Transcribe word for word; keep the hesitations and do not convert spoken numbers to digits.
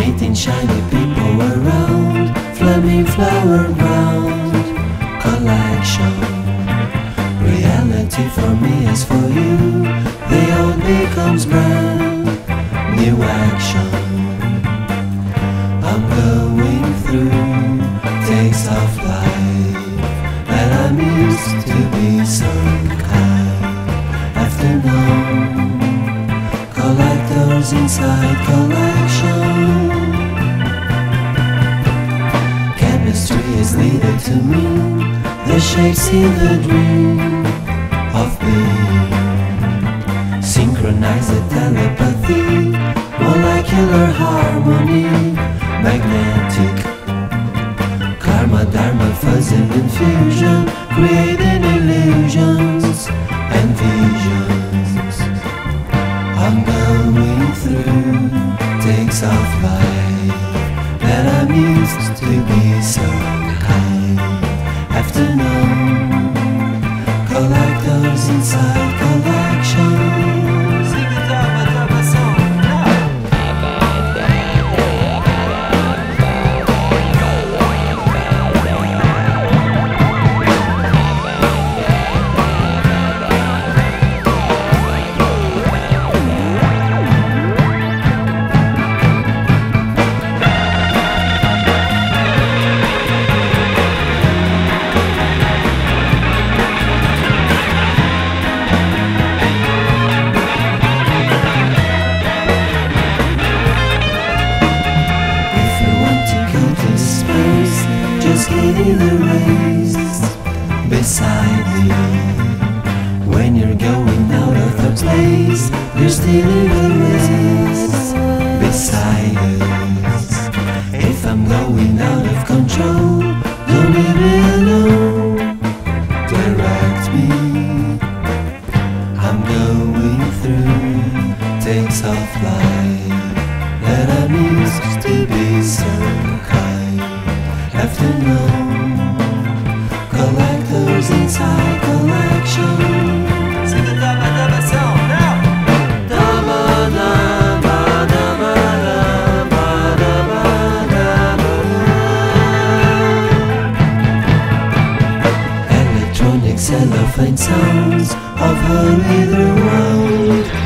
meeting shiny people around, flaming flower ground collection. Reality for me is for you, the old becomes brand new action. I'm going through takes of life that I'm used to be some kind. Afternoon collectors inside collection. Chemistry is needed to me, the shapes in the dream of being. Synchronized telepathy, molecular harmony, magnetic karma, dharma, fuzzing infusion, creating illusions and visions. I'm going through takes of life that I'm used to be so kind. Afternoon collectors inside collection. Just hitting the race beside me. When you're going out of the place, you're still in the race beside us. If I'm going out of control, don't leave me alone, direct me. I'm going through takes of life that I'm used to be so kind. Afternoon collectors inside collection. Sing the daba daba song now. Daba daba daba daba daba daba. Electronic cellophane sounds of hurry the world.